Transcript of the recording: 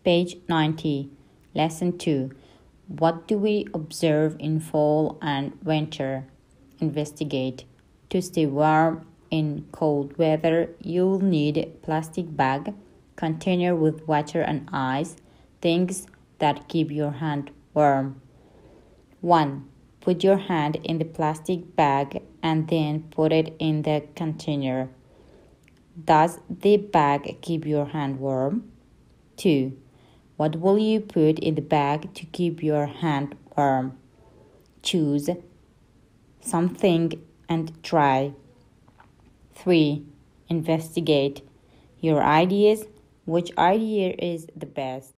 Page 90. Lesson 2. What do we observe in fall and winter? Investigate. To stay warm in cold weather, you'll need a plastic bag, container with water and ice, things that keep your hand warm. 1. Put your hand in the plastic bag and then put it in the container. Does the bag keep your hand warm? 2. What will you put in the bag to keep your hand warm? Choose something and try. 3. Investigate your ideas. Which idea is the best?